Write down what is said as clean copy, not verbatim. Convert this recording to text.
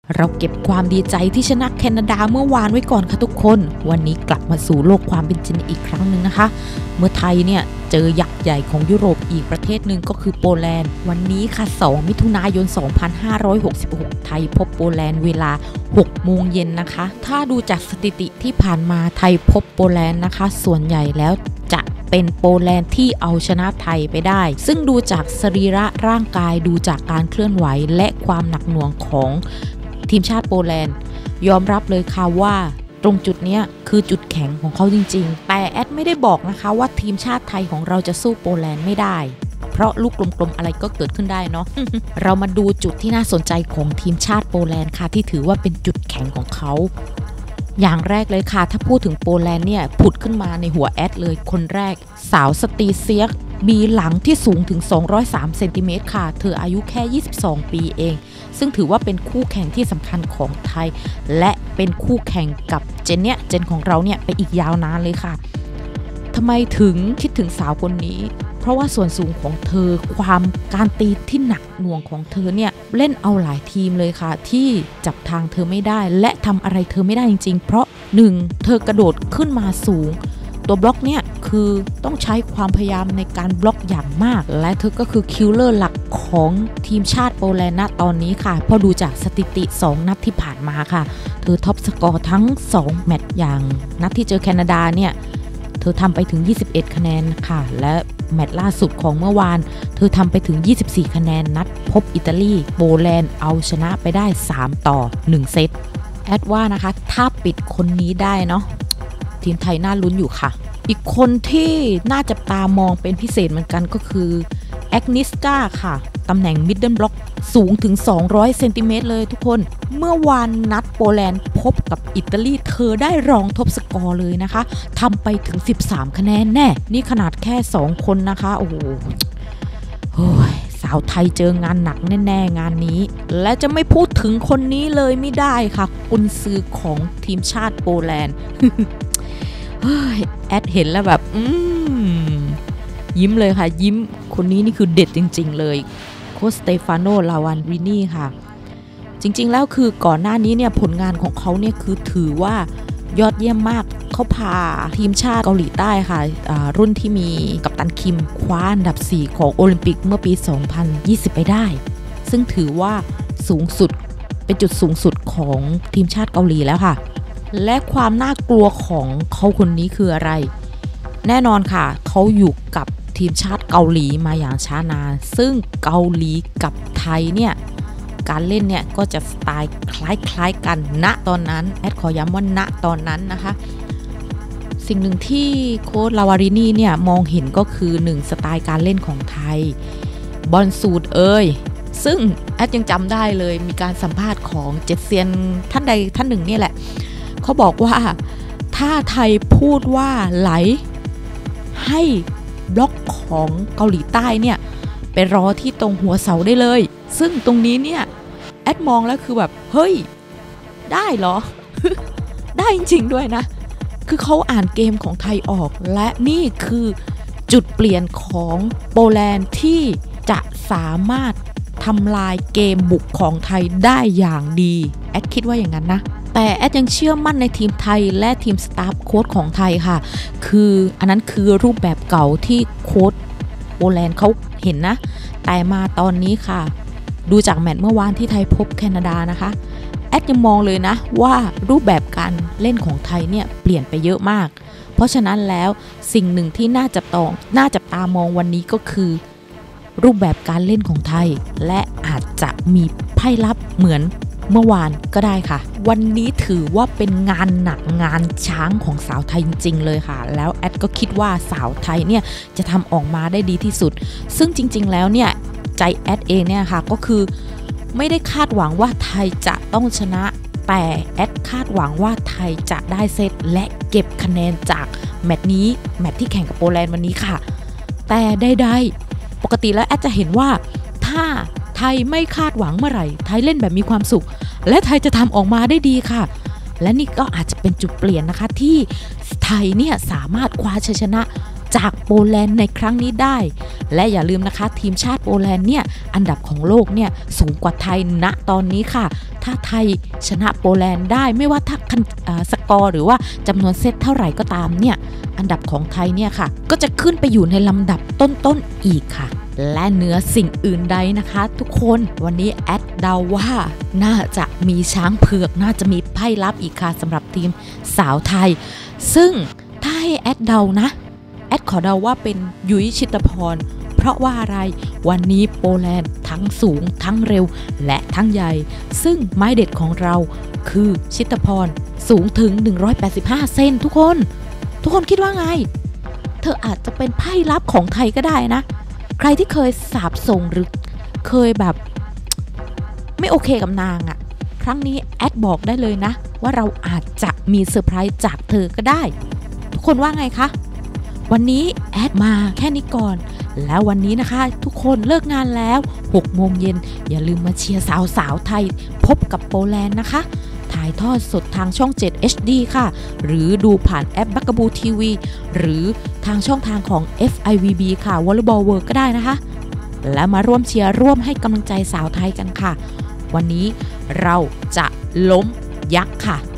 เราเก็บความดีใจที่ชนะแคนาดาเมื่อวานไว้ก่อนค่ะทุกคนวันนี้กลับมาสู่โลกความเป็นจริงอีกครั้งหนึ่งนะคะเมื่อไทยเนี่ยเจอยักษ์ใหญ่ของยุโรปอีกประเทศหนึ่งก็คือโปแลนด์วันนี้ค่ะ2 มิถุนายน 2566ไทยพบโปแลนด์เวลา 6 โมงเย็นนะคะถ้าดูจากสถิติที่ผ่านมาไทยพบโปแลนด์นะคะส่วนใหญ่แล้วจะเป็นโปแลนด์ที่เอาชนะไทยไปได้ซึ่งดูจากสรีระร่างกายดูจากการเคลื่อนไหวและความหนักหน่วงของทีมชาติโปแลนด์ยอมรับเลยค่ะว่าตรงจุดนี้คือจุดแข็งของเขาจริงๆแต่แอดไม่ได้บอกนะคะว่าทีมชาติไทยของเราจะสู้โปแลนด์ไม่ได้เพราะลูกกลมๆอะไรก็เกิดขึ้นได้เนาะ เรามาดูจุดที่น่าสนใจของทีมชาติโปแลนด์ค่ะที่ถือว่าเป็นจุดแข็งของเขาอย่างแรกเลยค่ะถ้าพูดถึงโปแลนด์เนี่ยผุดขึ้นมาในหัวแอดเลยคนแรกสาวสตีเซียกมีหลังที่สูงถึง203เซนติเมตรค่ะเธออายุแค่22ปีเองซึ่งถือว่าเป็นคู่แข่งที่สำคัญของไทยและเป็นคู่แข่งกับเจนของเราเนี่ยไปอีกยาวนานเลยค่ะทำไมถึงคิดถึงสาวคนนี้เพราะว่าส่วนสูงของเธอความการตีที่หนักหน่วงของเธอเนี่ยเล่นเอาหลายทีมเลยค่ะที่จับทางเธอไม่ได้และทำอะไรเธอไม่ได้จริงๆเพราะ1เธอกระโดดขึ้นมาสูงตัวบล็อกเนี่ยคือต้องใช้ความพยายามในการบล็อกอย่างมากและเธอก็คือคิลเลอร์หลักของทีมชาติโปแลนด์ณตอนนี้ค่ะพอดูจากสถิติ2นัดที่ผ่านมาค่ะเธอท็อปสกอร์ทั้ง2แมตช์อย่างนัดที่เจอแคนาดาเนี่ยเธอทำไปถึง21คะแนนค่ะและแมตช์ล่าสุดของเมื่อวานเธอทำไปถึง24คะแนนนัดพบอิตาลีโปแลนด์เอาชนะไปได้3-1เซตแอดว่านะคะถ้าปิดคนนี้ได้เนาะทีมไทยน่าลุ้นอยู่ค่ะอีกคนที่น่าจับตามองเป็นพิเศษเหมือนกันก็คือแอกนิสกาค่ะตำแหน่งมิดเดิลบล็อกสูงถึง200เซนติเมตรเลยทุกคนเมื่อวานนัดโปแลนด์พบกับอิตาลีเธอได้รองท็อปสกอร์เลยนะคะทำไปถึง13คะแนนแน่นี่ขนาดแค่2คนนะคะโอ้โหสาวไทยเจองานหนักแน่ๆงานนี้และจะไม่พูดถึงคนนี้เลยไม่ได้ค่ะกุนซือของทีมชาติโปแลนด์ แอดเห็นแล้วแบบยิ้มเลยค่ะยิ้มคนนี้นี่คือเด็ดจริงๆเลยโค้ชสเตฟานโน ลาวานรินีค่ะจริงๆแล้วคือก่อนหน้านี้เนี่ยผลงานของเขาเนี่ยคือถือว่ายอดเยี่ยมมากเขาพาทีมชาติเกาหลีใต้ค่ะรุ่นที่มีกัปตันคิมคว้าอันดับ4ของโอลิมปิกเมื่อปี2020ไปได้ซึ่งถือว่าสูงสุดเป็นจุดสูงสุดของทีมชาติเกาหลีแล้วค่ะและความน่ากลัวของเขาคนนี้คืออะไรแน่นอนค่ะเขาอยู่กับทีมชาติเกาหลีมาอย่างช้านานซึ่งเกาหลีกับไทยเนี่ยการเล่นเนี่ยก็จะสไตล์คล้ายๆกันณตอนนั้นแอดขอย้ำว่าณตอนนั้นนะคะสิ่งหนึ่งที่โค้ชลาวารินีเนี่ยมองเห็นก็คือ1สไตล์การเล่นของไทยบอลสูตรซึ่งแอดยังจำได้เลยมีการสัมภาษณ์ของเจ็ดเซียนท่านใดท่านหนึ่งนี่แหละเขาบอกว่าถ้าไทยพูดว่าไหลให้บล็อกของเกาหลีใต้เนี่ยไปรอที่ตรงหัวเสาได้เลยซึ่งตรงนี้เนี่ยแอดมองแล้วคือแบบเฮ้ยได้เหรอ ได้จริงๆด้วยนะคือเขาอ่านเกมของไทยออกและนี่คือจุดเปลี่ยนของโปแลนด์ที่จะสามารถทำลายเกมบุกของไทยได้อย่างดีแอดคิดว่าอย่างนั้นนะแต่แอดยังเชื่อมั่นในทีมไทยและทีมสตาฟโค้ชของไทยค่ะคืออันนั้นคือรูปแบบเก่าที่โค้ชโปแลนด์เขาเห็นนะแต่มาตอนนี้ค่ะดูจากแมตช์เมื่อวานที่ไทยพบแคนาดานะคะแอดยังมองเลยนะว่ารูปแบบการเล่นของไทยเนี่ยเปลี่ยนไปเยอะมากเพราะฉะนั้นแล้วสิ่งหนึ่งที่น่าจับตามองวันนี้ก็คือรูปแบบการเล่นของไทยและอาจจะมีไพ่ลับเหมือนเมื่อวานก็ได้ค่ะวันนี้ถือว่าเป็นงานหนักงานช้างของสาวไทยจริงๆเลยค่ะแล้วแอดก็คิดว่าสาวไทยเนี่ยจะทำออกมาได้ดีที่สุดซึ่งจริงๆแล้วเนี่ยใจแอดเองเนี่ยค่ะก็คือไม่ได้คาดหวังว่าไทยจะต้องชนะแต่แอดคาดหวังว่าไทยจะได้เซตและเก็บคะแนนจากแมตช์นี้แมตช์ที่แข่งกับโปแลนด์วันนี้ค่ะแต่ได้ปกติแล้วแอดจะเห็นว่าถ้าไทยไม่คาดหวังเมื่อไหร่ไทยเล่นแบบมีความสุขและไทยจะทำออกมาได้ดีค่ะและนี่ก็อาจจะเป็นจุดเปลี่ยนนะคะที่ไทยเนี่ยสามารถคว้าชัยชนะจากโปแลนด์ในครั้งนี้ได้และอย่าลืมนะคะทีมชาติโปแลนด์เนี่ยอันดับของโลกเนี่ยสูงกว่าไทยณตอนนี้ค่ะถ้าไทยชนะโปแลนด์ได้ไม่ว่าถ้าสกอร์หรือว่าจำนวนเซตเท่าไหร่ก็ตามเนี่ยอันดับของไทยเนี่ยค่ะก็จะขึ้นไปอยู่ในลำดับต้นๆอีกค่ะและเหนือสิ่งอื่นใดนะคะทุกคนวันนี้แอดเดาว่าน่าจะมีช้างเผือกน่าจะมีไพ่ลับอีกค่ะสำหรับทีมสาวไทยซึ่งถ้าให้แอดเดานะแอดขอเดาว่าเป็นยุ้ยชิตพรเพราะว่าอะไรวันนี้โปแลนด์ทั้งสูงทั้งเร็วและทั้งใหญ่ซึ่งไม้เด็ดของเราคือชิตพรสูงถึง185เซนทุกคนคิดว่าไงเธออาจจะเป็นไพ่ลับของไทยก็ได้นะใครที่เคยสาบส่งหรือเคยแบบไม่โอเคกับนางอะครั้งนี้แอดบอกได้เลยนะว่าเราอาจจะมีเซอร์ไพรส์จากเธอก็ได้ทุกคนว่าไงคะวันนี้แอดมาแค่นี้ก่อนแล้ววันนี้นะคะทุกคนเลิกงานแล้ว6 โมงเย็นอย่าลืมมาเชียร์สาวไทยพบกับโปแลนด์นะคะถ่ายทอดสดทางช่อง7 HD ค่ะหรือดูผ่านแอป Bugaboo TV หรือทางช่องทางของ FIVB ค่ะ Volleyball World ก็ได้นะคะและมาร่วมเชียร์ร่วมให้กำลังใจสาวไทยกันค่ะวันนี้เราจะล้มยักษ์ค่ะ